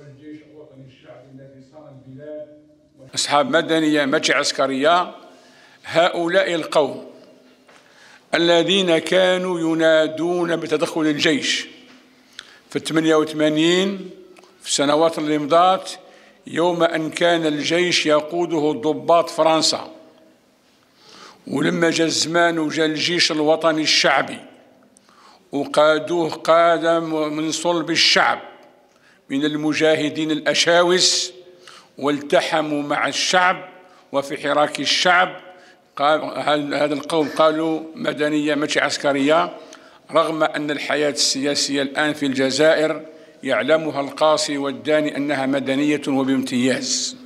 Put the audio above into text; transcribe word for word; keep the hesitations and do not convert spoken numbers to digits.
والجيش الوطني الشعبي الذي صان البلاد. أصحاب مدنية ماشي عسكرية، هؤلاء القوم الذين كانوا ينادون بتدخل الجيش في الثمانية وثمانين في السنوات اللي مضات، يوم أن كان الجيش يقوده ضباط فرنسا، ولما جاء الزمان وجاء الجيش الوطني الشعبي وقادوه قادة من صلب الشعب من المجاهدين الأشاوس، والتحموا مع الشعب وفي حراك الشعب. هذا القوم قالوا مدنية ماشي عسكرية، رغم أن الحياة السياسية الآن في الجزائر يعلمها القاصي والداني أنها مدنية وبامتياز.